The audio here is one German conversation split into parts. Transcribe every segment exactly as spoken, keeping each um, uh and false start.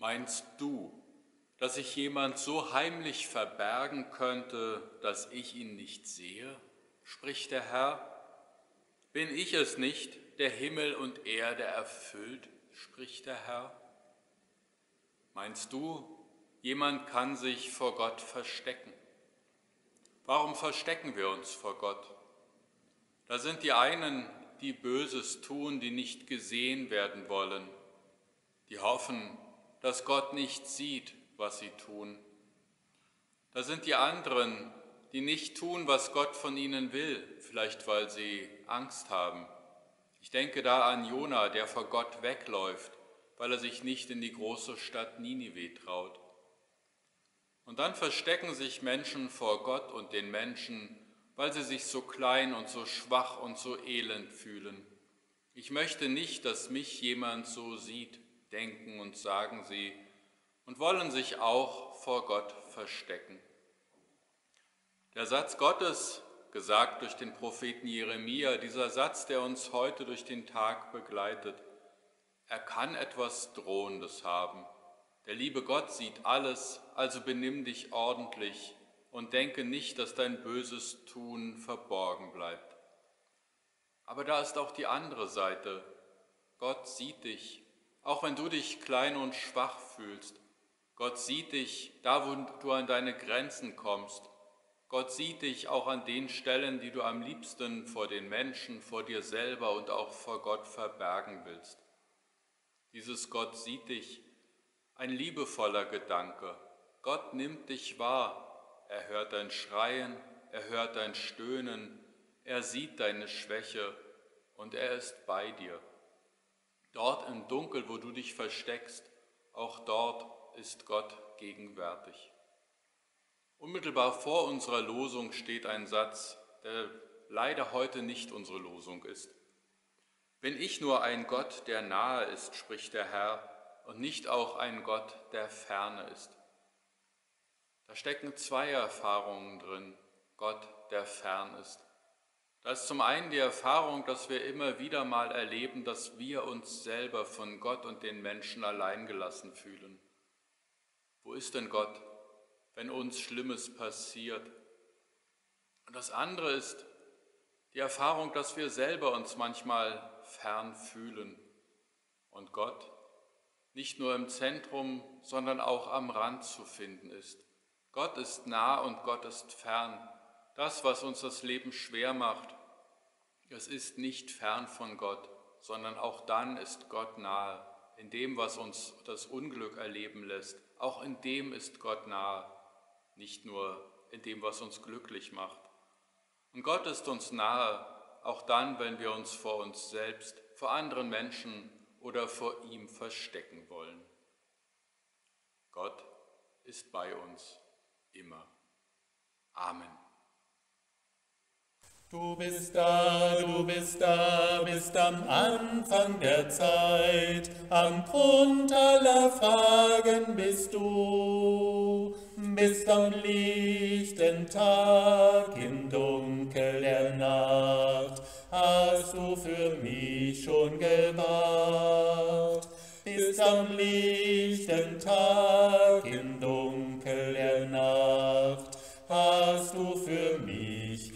Meinst du, dass sich jemand so heimlich verbergen könnte, dass ich ihn nicht sehe, spricht der Herr? Bin ich es nicht, der Himmel und Erde erfüllt, spricht der Herr? Meinst du, jemand kann sich vor Gott verstecken? Warum verstecken wir uns vor Gott? Da sind die einen, die Böses tun, die nicht gesehen werden wollen, die hoffen, dass Gott nicht sieht, was sie tun. Da sind die anderen, die nicht tun, was Gott von ihnen will, vielleicht weil sie Angst haben. Ich denke da an Jona, der vor Gott wegläuft, weil er sich nicht in die große Stadt Ninive traut. Und dann verstecken sich Menschen vor Gott und den Menschen, weil sie sich so klein und so schwach und so elend fühlen. Ich möchte nicht, dass mich jemand so sieht, denken und sagen sie, und wollen sich auch vor Gott verstecken. Der Satz Gottes, gesagt durch den Propheten Jeremia, dieser Satz, der uns heute durch den Tag begleitet, er kann etwas Drohendes haben. Der liebe Gott sieht alles, also benimm dich ordentlich und denke nicht, dass dein böses Tun verborgen bleibt. Aber da ist auch die andere Seite. Gott sieht dich, auch wenn du dich klein und schwach fühlst. Gott sieht dich, da wo du an deine Grenzen kommst. Gott sieht dich auch an den Stellen, die du am liebsten vor den Menschen, vor dir selber und auch vor Gott verbergen willst. Dieses Gott sieht dich, ein liebevoller Gedanke. Gott nimmt dich wahr, er hört dein Schreien, er hört dein Stöhnen, er sieht deine Schwäche und er ist bei dir. Dort im Dunkel, wo du dich versteckst, auch dort ist Gott gegenwärtig. Unmittelbar vor unserer Losung steht ein Satz, der leider heute nicht unsere Losung ist. Bin ich nur ein Gott, der nahe ist, spricht der Herr, und nicht auch ein Gott, der ferne ist. Da stecken zwei Erfahrungen drin, Gott, der fern ist. Da ist zum einen die Erfahrung, dass wir immer wieder mal erleben, dass wir uns selber von Gott und den Menschen allein gelassen fühlen. Wo ist denn Gott, wenn uns Schlimmes passiert? Und das andere ist die Erfahrung, dass wir selber uns manchmal fern fühlen und Gott nicht nur im Zentrum, sondern auch am Rand zu finden ist. Gott ist nah und Gott ist fern. Das, was uns das Leben schwer macht, es ist nicht fern von Gott, sondern auch dann ist Gott nahe. In dem, was uns das Unglück erleben lässt, auch in dem ist Gott nahe, nicht nur in dem, was uns glücklich macht. Und Gott ist uns nahe, auch dann, wenn wir uns vor uns selbst, vor anderen Menschen oder vor ihm verstecken wollen. Gott ist bei uns immer. Amen. Du bist da, du bist da, bist am Anfang der Zeit, am Grund aller Fragen bist du, bist am lichten Tag, im Dunkel der Nacht, hast du für mich schon gewacht, bist am lichten Tag, im Dunkel der Nacht, hast du für mich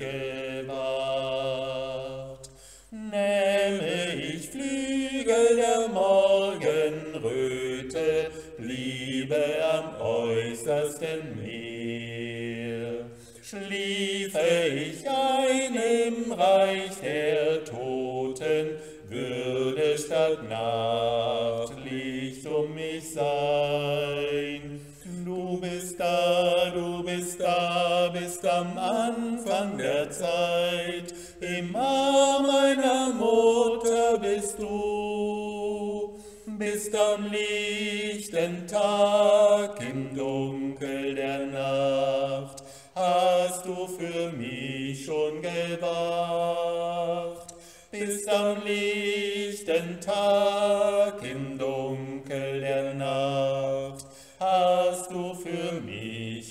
gewacht. Nähme ich Flügel der Morgenröte, bliebe am äußersten Meer. Schliefe ich ein im Reich der Toten, würde statt Nacht Licht um mich sein. Du bist da, du bist da, bist am Anfang der Zeit, im Arm meiner Mutter bist du, bist am lichten Tag, im Dunkel der Nacht, hast du für mich schon gewacht, bist am lichten Tag, im Dunkel der Nacht, hast du für mich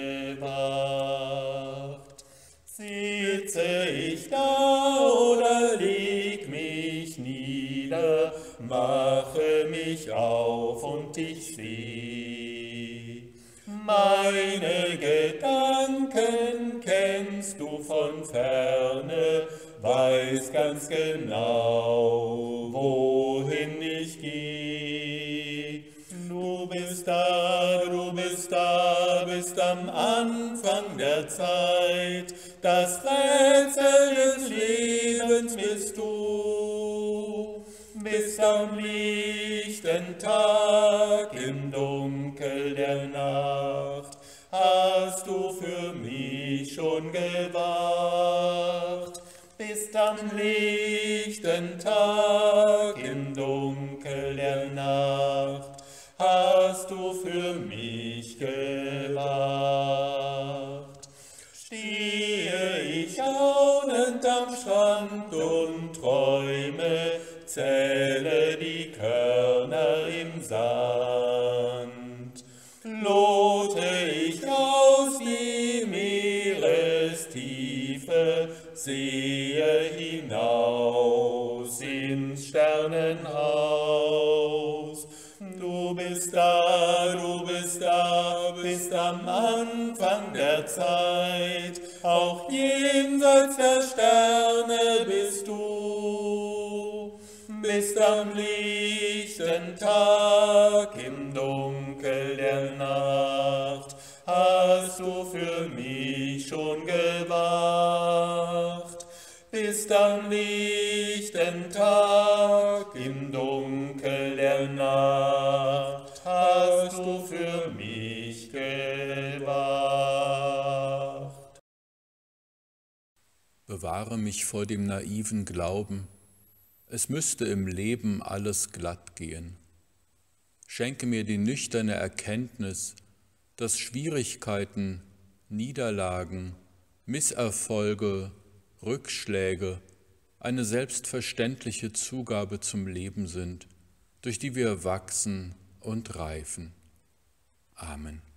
gewacht. Sitze ich da oder leg mich nieder, mache mich auf und und ich seh. Meine Gedanken kennst du von ferne, weiß ganz genau, wohin ich geh. Du bist da, du bist da, bist am Anfang der Zeit, das Rätsel des Lebens bist du. Bist am lichten Tag, im Dunkel der Nacht, hast du für mich schon gewacht. Bist am lichten Tag, im Dunkel der Nacht, hast du für mich gewacht. Stehe ich staunend am Strand und träume, zähle die Körner im Sand. Lote ich aus die Meerestiefe, sehe hinaus ins Sternenhaus. Du bist da, du bist da, bist am Anfang der Zeit, auch jenseits der Sterne bist du. Bist am lichten Tag, im Dunkel der Nacht, hast du für mich schon gewacht. Bist am lichten Tag, im Dunkel der Nacht, hast du für mich gewacht. Bewahre mich vor dem naiven Glauben, es müsste im Leben alles glatt gehen. Schenke mir die nüchterne Erkenntnis, dass Schwierigkeiten, Niederlagen, Misserfolge, Rückschläge eine selbstverständliche Zugabe zum Leben sind, durch die wir wachsen und reifen. Amen.